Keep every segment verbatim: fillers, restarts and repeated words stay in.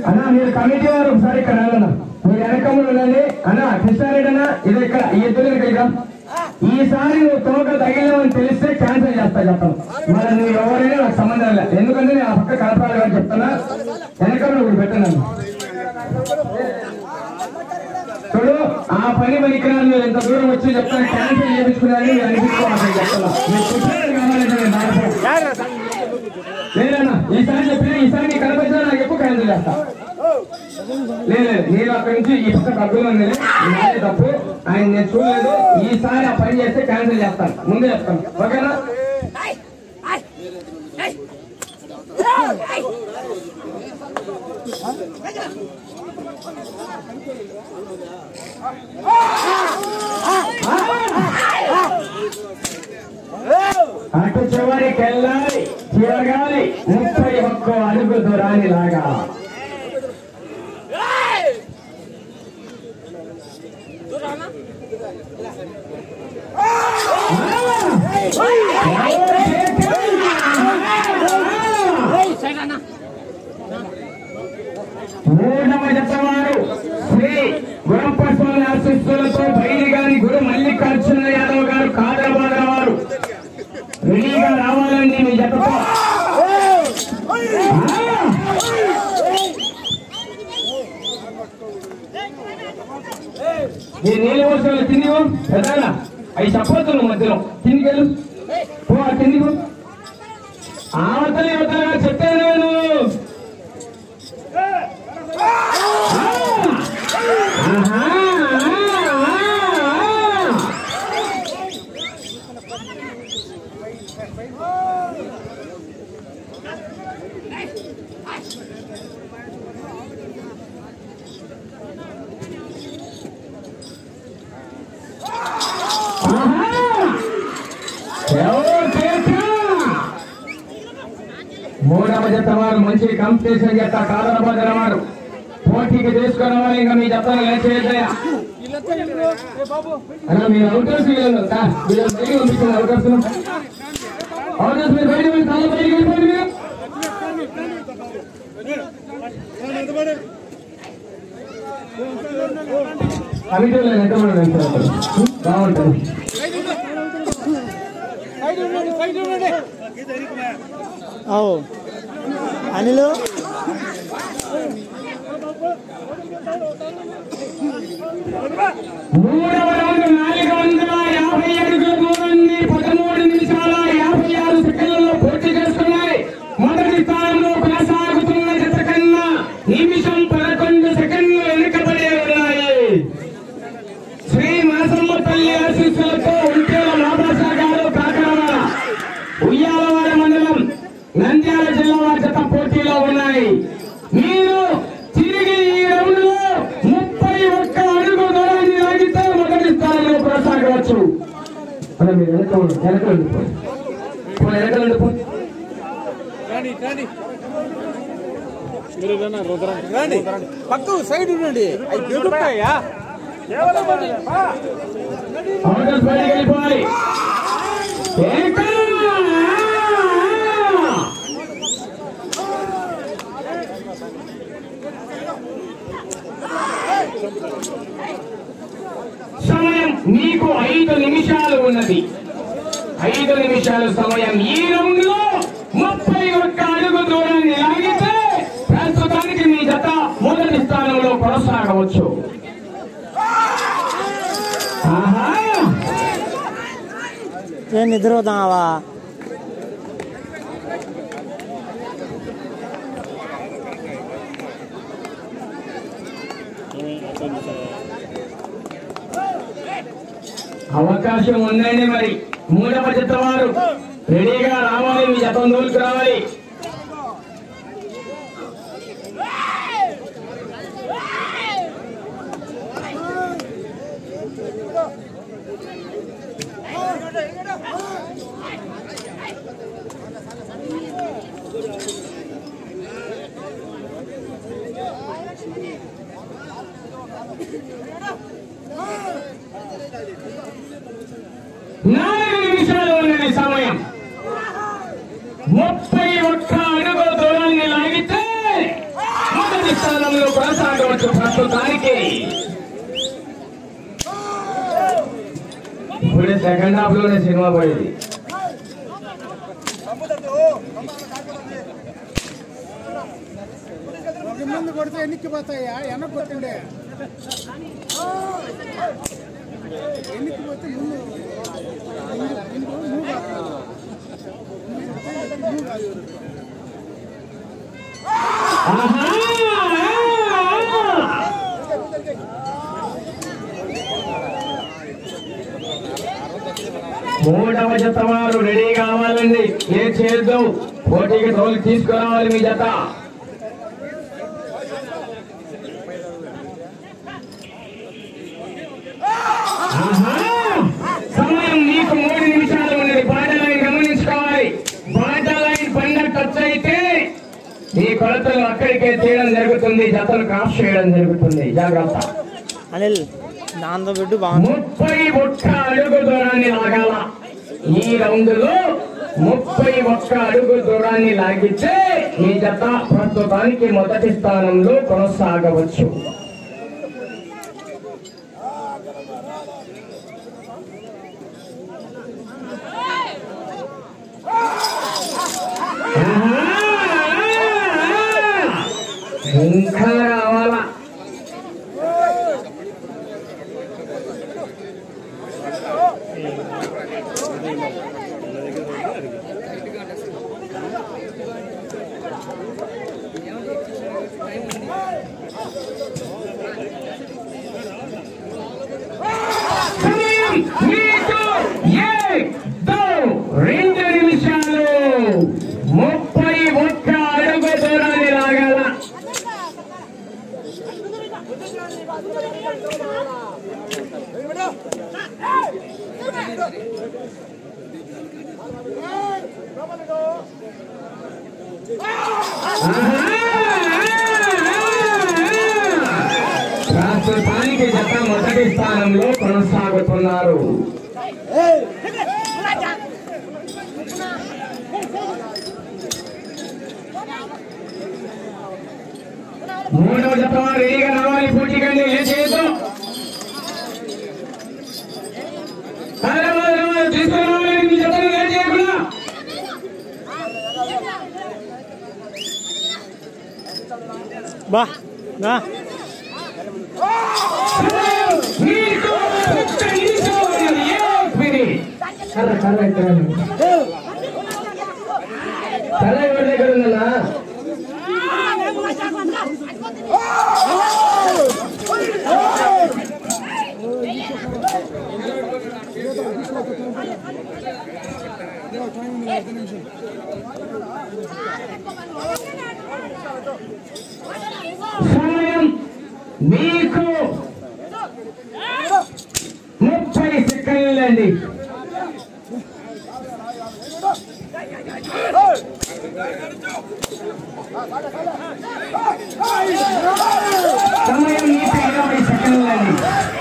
అన్నా మీరు కమిటీ వారు ఒకసారి ఇక్కడ రాదన్నా, మీరు వెనకములు ఉండండి అన్నా. కృష్ణారెడ్డి అన్న ఇది ఇక్కడ ఈ ఎద్దులు ఇక్కడ ఈసారి నువ్వు తోక తగిలేవని తెలిస్తే క్యాన్సిల్ చేస్తా చెప్తాను. మరి నువ్వు ఎవరైనా నాకు సంబంధం లేదు, ఎందుకంటే నేను ఆ పక్క కలపాలి గారు చెప్తున్నా. వెనకములు ఇప్పుడు పెట్టను చూడు, ఆ పని పనికిరాని మీరు ఎంత దూరం వచ్చి చెప్తాను, క్యాన్సిల్ చేయించుకున్నారని మీరు అనిపించుకోవాలి చెప్తున్నా. మీరు కృష్ణారెడ్డి కావాలంటే నేను లేదన్నా, ఈసారి చెప్పినా ఈసారి నీ కనపచ్చినా నాకు ఎక్కువ క్యాన్సిల్ చేస్తా. లేదు నేను అక్కడి నుంచి ఈ పక్క డబ్బులు ఉంది నాదే తప్పు, ఆయన నేను చూడలేదు. ఈసారి ఆ పని చేస్తే క్యాన్సిల్ చేస్తాను, ముందే చెప్తాను. ఓకేనా? అటు చివరికి వెళ్ళాలి, తిరగాలి ముప్పై ఒక్క అడుగు దూరాన్ని లాగా. మూడవ జతవారు శ్రీ గురంపస్వామి ఆశీస్సులతో బయలుగాని గురు మల్లికార్జున యాదవ్ గారు కాదరాబాద్ వారు రెడీగా రావాలండి మీ జతతో. ఈ నీళ్ళ వర్షాలు తిండి పెద్దగా అవి చెప్పొద్దు మధ్యలో తిండికి వెళ్ళు పో, ఆ తిండికు ఆవతలి అవతలగా చెప్పాను నేను. మూడవ జత వారు మంచి కాంపిటీషన్ జత కాదరాబాద్ వారు పోటీకి తీసుకున్న వారు ఇంకా మీ జతను లేచేద్దయా అలా మీరు అవుటర్స్ పంపించిన అవుటర్స్ అవుటర్స్ మీరు బయట తల బయటికి వెళ్ళిపోండి. మీరు కమిటీలో ఎంత బాగుంటుంది. అనిలు మూడవ రౌండ్ నాలుగు వందల యాభై అడుగుల దూరాన్ని పదమూడు నిమిషాల యాభై ఆరు సెకండ్లలో పూర్తి చేసుకున్నాయి. మొదటి స్థానంలో కొనసాగుతున్న జత కన్నా నిమిషం పదకొండు సెకండ్లు వెనుకబడి ఉన్నాయి. శ్రీ మాసమ్మ తల్లి ఆశీస్సులతో ఉంటేల మాదాసా గారు కాకరావాడ ఉయ్యాలవాడ మండలం నంద్యాల జిల్లా వారి జత పోటీలో ఉన్నాయి. మీరు తిరిగి ఈ రౌండ్ లో ముప్పై ఒక్క అడుగు దూరాన్ని లాగితే మొదటి స్థానంలో కొనసాగవచ్చు. అలా మీరు వెనక వెనక వెళ్ళిపోయి వెనక వెళ్ళిపోయి పక్క సైడ్ ఉండండి. వెళ్ళిపోవాలి. సమయం మీకు ఐదు నిమిషాలు ఉన్నది. ఐదు నిమిషాల సమయం. ఈ రౌండ్ లో ముప్పై ఒక్క అడుగు దూరాన్ని లాగితే ప్రస్తుతానికి మీ జత మొదటి స్థానంలో కొనసాగవచ్చు. ఏం నిద్రపోతావా? అవకాశం ఉందండి. మరి మూడవ జత వారు రెడీగా రావాలి, మీ జతం దూరికి రావాలి. నాలుగు నిమిషాలు ఉన్నది సమయం. ముప్పై ఒక్క అడుగుల దూరాన్ని లాగితే మొదటి స్థానం వరకు ప్రస్తుతానికి. ఇప్పుడు సెకండ్ హాఫ్ లోనే సినిమా పోయింది. ముందు కొడితే ఎన్నికిపోతాయా? వెనక్కి కొట్టిండే ఎన్నికిపోతే ముందు మూడవ జత వారు రెడీ కావాలండి. ఏ చేద్దాం పోటీకి తోలు తీసుకురావాలి మీ జత. సమయం మీకు మూడు నిమిషాలు ఉన్నది. బాట లైన్ గమనించుకోవాలి. బాట లైన్ పైన టచ్ అయితే ఈ కొలతలు అక్కడికే చేయడం జరుగుతుంది. జతలు క్రాస్ చేయడం జరుగుతుంది. జాగ్రత్త. అనిల్ నాందో బిడ్డు బాగుంది. ముప్పై ఒక్క అడుగు దూరాన్ని లాగాల. ఈ రౌండ్ లో ముప్పై ఒక్క అడుగు దూరాన్ని లాగితే ఈ జత ప్రస్తుతానికి మొదటి స్థానంలో కొనసాగవచ్చు. ఇంకా రావాలా? రెండు నిమిషాలు ముప్పై ఒక్క అడుగు దూరాన్ని లాగాల. ప్రస్తుతానికి జత మొదటి స్థానంలో కొనసాగుతున్నారు. మూడవ జత రెడీగా రావాలి. పోటీకండి. ఏ చేయొద్దు. తీసుకురావాలి. మీ జతను ఏం చేయకుండా బా నా కర్ర కర్ర ఇక్కడ కర్ర ఎవరి దగ్గర ఉందన్నా? సమయం మీకు ముప్పై సెకండ్లండి. సమయం మీకు ఇరవై సెకండ్లండి.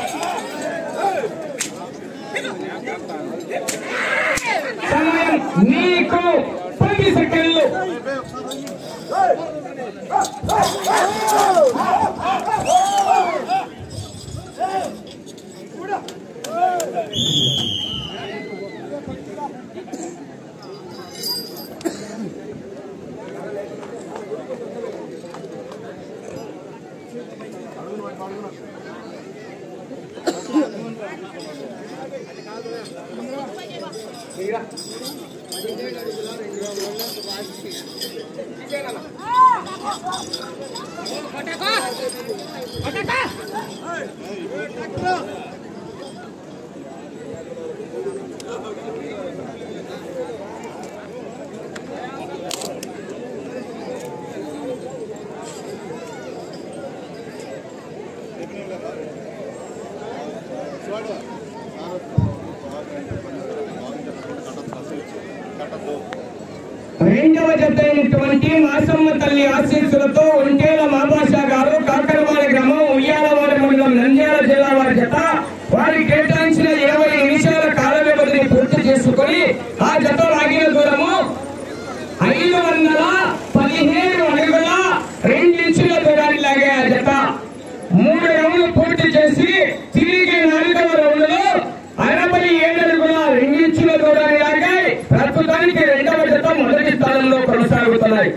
సమయం మీకు పది సెకండ్లు. రెండవ జత అయినటువంటి మాసమ్మ తల్లి ఆశీస్సులతో ఒంటేల మాబాష గారు కాకరవాడ గ్రామం ఉయ్యాలవాడ మండలం నంద్యాల జిల్లా వారి జత వారికి కేటాయించిన ఇరవై నిమిషాల కాల వ్యవధిని పూర్తి చేసుకుని ఆ జత లాగిన దూరము ఐదు వందల పదిహేను అడుగుల రెండించుల దూరాన్ని లాగే ఆ జత ప్రస్తుతం మొదటి స్థానంలో కొనసాగుతున్నాయి.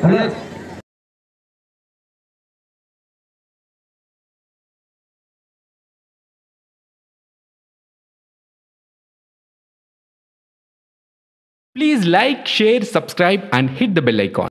Please like, share, subscribe and hit the bell icon.